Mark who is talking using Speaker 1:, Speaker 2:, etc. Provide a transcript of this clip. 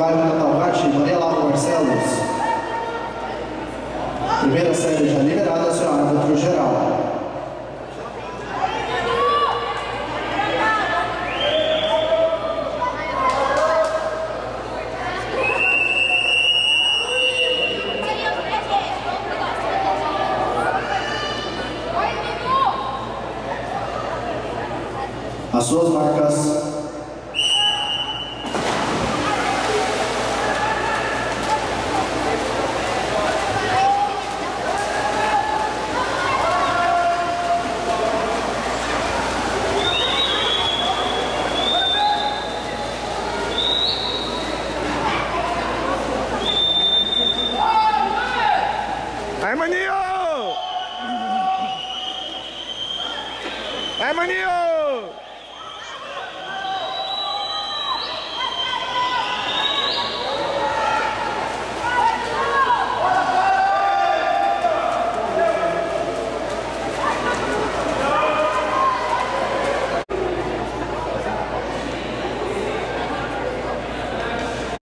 Speaker 1: Bairro Catalgate, Maria Laura Barcelos. Primeira série já liberada, seu árbitro geral. As suas marcas.
Speaker 2: Maninho! É, Maninho!